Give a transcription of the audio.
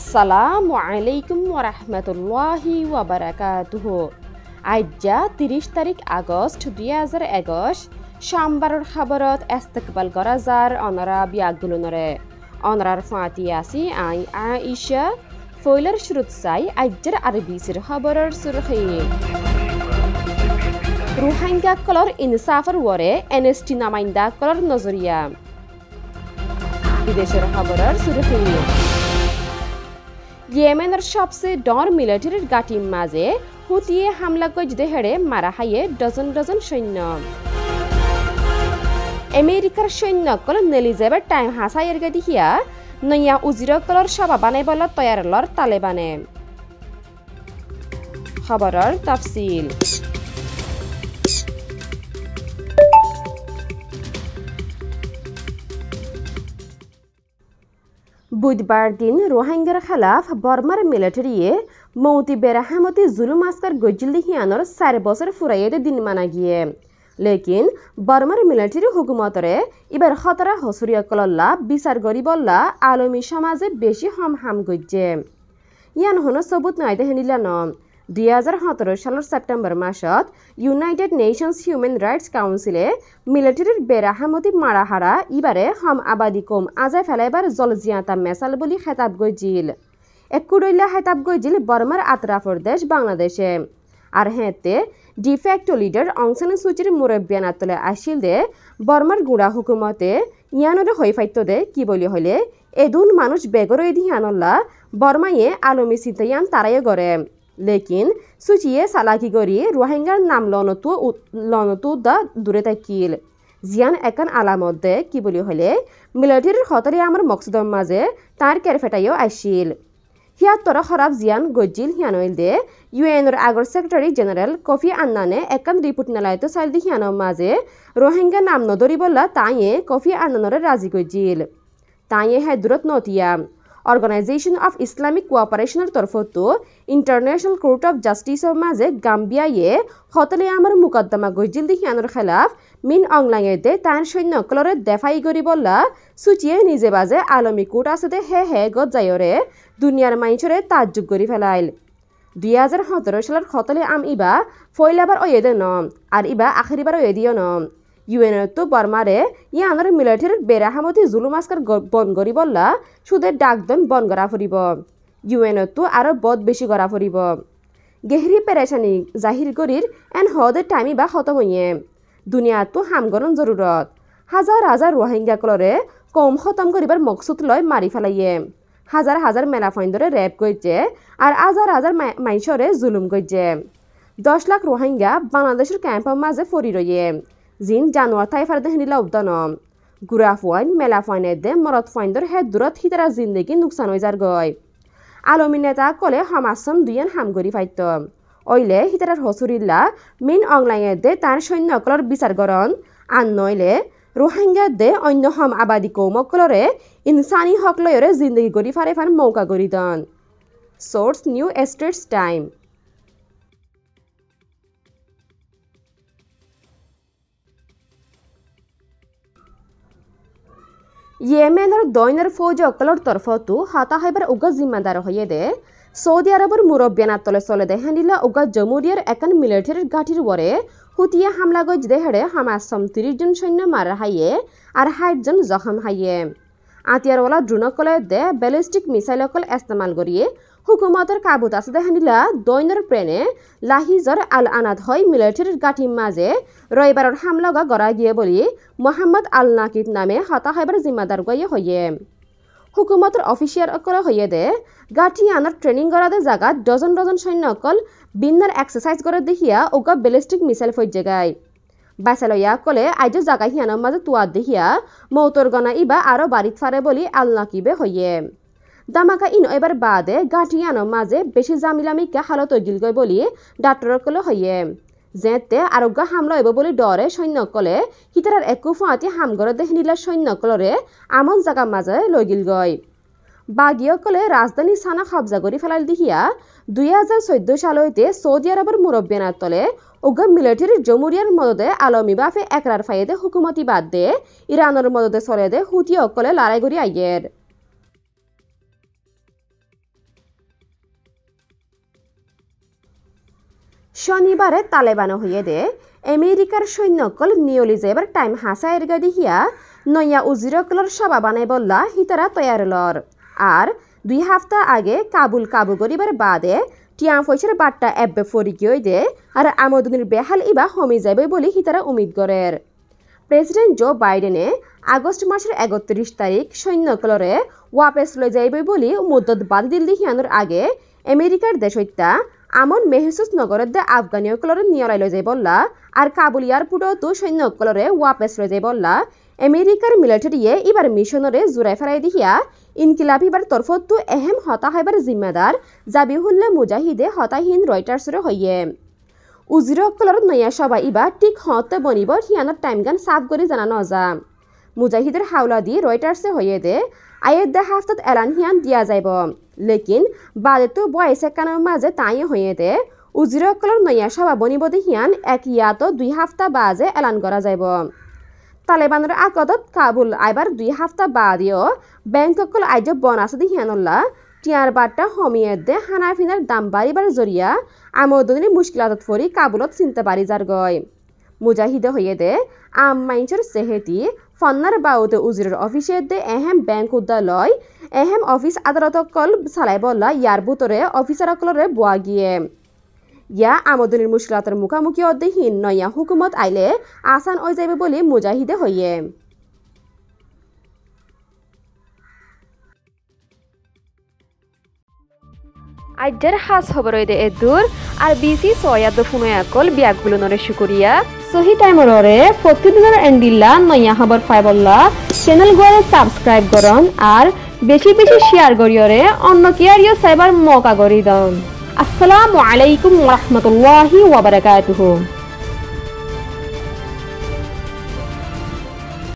আসসালামু আলাইকুম ওয়া রাহমাতুল্লাহি ওয়া বারাকাতুহু। আজ্জা 30 তারিখ আগস্ট 2021 সোমবারের খবরত ইস্তেকবাল করা যার অনরা বিয়াগুলনরে অনরার ফাতি আসি আই আয়েশা ফয়লার শুরুত চাই আজ্জার আরবিসির খবরের সুরখি রোহিঙ্গা কলর ইনসাফর ওরে এনএসটি নামাইন্দা কলর নজরিয়া বিদেশের খবরের সুরখি ইয়েমেনের সবচেয়ে ডর মিলিটারির গাটির মাঝে হুতিয়ে হামলা গজদে হেড়ে মারা হাইয়ে ডজন ডজন সৈন্য আমেরিকার সৈন্যকল নেলি যাবার টাইম হাসাইয়ের গাদি হিয়া নয়া উজিরকলর সভা বানাই বলা তৈয়ারলর তালেবানে খবরের তফসিল বুধবার দিন রোহিঙ্গার খেলাফ বর্মার মিলিটারিয়ে মৌতি বেরাহামতি জুলুম আসকার গজিল হিয়ানোর 4 বছর ফুরাইয়ে দিন মানা গিয়ে লেকিন বর্মার মিলিটারি হুকুমতরে এবার খতরা হসুরিয়া কলল্লা বিচার গরিবল্লা আলমী সমাজে বেশি হাম গজ্জে ইয়ান হনো সবুত নাইতে হেনিলা ন 2017 সালের সেপ্টেম্বর মাসত ইউনাইটেড নেশনস হিউম্যান রাইটস কাউন্সিলে মিলিটারির বেরাহামতি মারাহারা ইবারে হম আবাদি কম আজায় ফেলাইবার জলজিয়াতা মেসাল বলি খেতাব গজিল একুডইলা খেতাব গজিল বর্মার আতরাফর দেশ বাংলাদেশে আর হেতে ডিফ্যাক্টো লিডার অং সান সুচির মুরব্বিয়ানাতলে আসিল দে বর্মার গুড়া হুকুমতে ইয়ানরে হইফাইত দে কি বলি হলে এদুন মানুষ বেগরই দিহানল্লা বর্মায়ে আলমী চিন্তায়ান তারাই গড়ে লেকিন সুচিয়ে সালাকি করি রোহিঙ্গার নাম লনতু দা দূরে থাকিল জিয়ান একান আলামত দে কি বলি হলে মিলিটারির হতরে আমার মকসুদর মাঝে তার কেরফেটাইও আসিল হিয়াত্তর খরাব জিয়ান গজিল হিয়ানইল দে ইউএনর আগর সেক্রেটারি জেনারেল কফি আন্নানে একান রিপোর্ট নালাইতো চাইল দি হিয়ানোর মাঝে রোহিঙ্গা নাম নদরি বললা তাইয়ে কফি আন্নানরে রাজি গজিল তাইয়ে হে দূরত নতিয়া অর্গানাইজেশন অফ ইসলামিক কোঅপারেশনের তরফতো ইন্টারন্যাশনাল কোর্ট অফ জাস্টিসের মাঝে গাম্বিয়ায়ে হতলে আমার মুকদ্দমা গজিল দি হিয়ানোর খেলাফ মিন অংলাঙে দে তার সৈন্যকলরে দেফাই করি বললা সুচিয়ে নিজে বাজে আলমী কোর্ট আছে দে হে গত যায়রে দুনিয়ার মাইনছরে তাজ্জুব করি ফেলাইল 2017 সালের হতলে ইবা ফয়লাবার ওয়েদে নম আর ইবা আখেরিবার ওয়েদিও নম ইউএনর তো বর্মারে ইয়ানোর মিলিটারির বেরাহামতি জুলুম আসকার বন করি বললা সুদের ডাকদন বন করা ফুরিব ইউএনর তো আরও বদ বেশি করা ফুরিব গেহরি পেরেশানি জাহির করির এন হদের টাইমি বা খতম হইয়ে দুনিয়া তো হামগরণ জরুরত হাজার হাজার রোহিঙ্গা কলরে কম খতম করিবার মকসুদ লয় মারি ফেলাইয়ে হাজার হাজার মেলাফাইন্দরে রেপ করছে আর হাজার হাজার মাইশরে জুলুম করছে 10 লাখ রোহিঙ্গা বাংলাদেশের ক্যাম্পের মাঝে ফরি রয়ে জিন জানুয়ার থাই ফারদে হেনিলা উদ্যানম গুড়া ফাইন মেলা ফাইনের দে মরত ফাইন্দর হে দূরত হিতারা জিন্দগি নুকসান হয়ে যার গয় আলমী নেতা কলে সমাজম দুইয়ান হামগরি ফাইত ওইলে হিতারার হসুরিল্লা মিন অংলাইয়ের দে তার সৈন্যকলর বিচার গরণ আর নইলে রোহিঙ্গা দে অন্য হম আবাদী কৌমকলরে ইনসানি হক লয়রে জিন্দগি গরি ফারে ফান মৌকা গরি দন সোর্স নিউ এস্টেটস টাইম ইয়েমেনের দৈনের ফৌজ অকলর তরফতো হাতা হইবার উগা জিম্মাদার হইয়ে দে সৌদি আরবের মুরব্বিয়ানার তলে চলে দে হানিলা উগা জমুরিয়ার একান মিলিটারির গাঠির ওরে হুতিয়ে হামলা গজ দে হেড়ে হামাস 30 জন সৈন্য মারা হাইয়ে আর 60 জন জখম হাইয়ে আতিয়ারওয়ালা ড্রোনকলে দে ব্যালিস্টিক মিসাইলকল ইস্তেমাল করিয়ে হুকুমতের কাবুত আছে দে হানিলা দৈনের প্রেনে লাহিজর আল আনাদ হয় মিলিটারির গাঠির মাঝে রবিবারের হামলা গড়া গিয়ে বলি মোহাম্মদ আল নাকিদ নামে হতা হইবার জিম্মাদার গিয়ে হইয়ে হুকুমতের অফিসিয়াল অকলে হইয়ে দে গাঠি আনার ট্রেনিং করা দে জায়গাত ডজন ডজন সৈন্য অকল বিন্নার এক্সারসাইজ করে দেখিয়া ওগা ব্যালিস্টিক মিসাইল ফজ্জে গায় বাসালইয়া কলে আইজ জাগা হিয়ানোর মাঝে তুয়ার দেখিয়া মৌতর গনা ইবা আরও বাড়িত ফারে বলি আল নাকিবে হইয়ে দামাকা ইন এবার বাদে গাঠিয়ানোর মাঝে বেশি জামিলামিকা হালত গিল গয় বলি ডাক্তর কলে হইয়ে যেতে আরোগ্য হামলা হইব বলে ডরে সৈন্যকলে হিতারার একু ফুয়াতি হামগরে দেহনিলা সৈন্যকলরে আমন জাগার মাঝে লৈ গিল গয় বাগিয়কলে রাজধানী সানা কবজা করি ফেলাল দেখিয়া 2014 সালতে সৌদি আরবের মুরব্বিয়ানার তলে ওগা মিলিটারির জমুরিয়ার মদদে আলমী বাফে একরার ফাইদে হুকুমতি বাদ দে ইরানের মদদে চলে দে হুতি অকলে লড়াই করি আইয়ের শনিবারে তালেবানো হইয়ে দে আমেরিকার সৈন্যকল নিয়লি যাইবার টাইম হাসায়ের গাদি হিয়া নয়া উজিরকলর সভা বানাই বললা হিতারা তৈয়ারলর আর 2 হাফতা আগে কাবু করিবার বাদে টিয়াম ফয়সের বাট্টা এব্বে ফরি গিয়ে দে আর আমদনির বেহাল ইবা হমি যাবে বলে হিতারা উমিদ করের প্রেসিডেন্ট জো বাইডেনে আগস্ট মাসের 31 তারিখ সৈন্যকলরে ওয়াপেস লই যাইবে বলে মুদ্দত বাদ দিল্লি হিয়ানোর আগে আমেরিকার দেশত্যা আমন মেহসুস নগরের দে আফগানীয়কলরে নিয়লাই লই যাই বললা আর কাবুল এয়ারপোর্টও তো সৈন্যকলরে ওয়াপেস লই যাই বললা আমেরিকার মিলিটারিয়ে এবার মিশনরে জোড়াই ফেরাই দিহিয়া ইনকিলাব এবার তরফতো এহেম হতা হইবার জিম্মেদার জাবিহুল্লাহ মুজাহিদে হতাহীন রয়টার্সরে হইয়ে উজিরকলর নয়া সভা ইবা ঠিক হতে বনিব হিয়ানোর টাইম গান সাফ করে জানানো যা মুজাহিদের হাওলা দি রয়টার্সে হইয়ে দে আয়ের দে হাফতত এলান হিয়ান দিয়া যাইব লেকিন বাদে তো বয়সে কানের মাঝে তাই হইয়ে দে উজিরকলর নয়া সভা বনিব দে হিয়ান এক ইয়াতো 2 হাফতা বাজে এলান করা যাইব তালেবানের আকদত কাবুল আইবার 2 হাফতা বাদিও ব্যাংককল আইজ বন আছে দি হিয়ানল্লা টিয়ার বাট্টা হমিয়ে দে হানাফিনার দাম বাড়িবার জরিয়া আমদনির মুশকিলাতত ফরি কাবুলত চিনতে পারি যার গয় মুজাহিদে হইয়ে দে আম মাইনসর সেহেতি ফন্নার বাউতে উজিরের অফিসে দে এহেম ব্যাংক উদ্যালয় এহেম অফিস আদালতকল চালাই বললা ইয়ার ভিতরে অফিসারকলরে বোয়া গিয়ে ইয়া আমদনির মুশকিলাতের মুখামুখি অধ্যহীন নয়া হুকুমত আইলে আসান হয়ে যাবে বলে মুজাহিদে হইয়ে আজ্জার হাস খবর দে এদুর RBC সয়াদ ফুনয়াকল বিয়াকগুলো নরে শুকরিয়া সহি টাইমরে প্রতিদিনের এন্ডিল্লা নয়া খবর পাইবল্লা চ্যানেল গুলো সাবস্ক্রাইব করন আর বেশি বেশি শেয়ার করিয়রে অন্য কিয়ারিও সাইবার মৌকা করি দন আসসালামু আলাইকুম ওয়া রাহমাতুল্লাহি ওয়া বারাকাতুহু।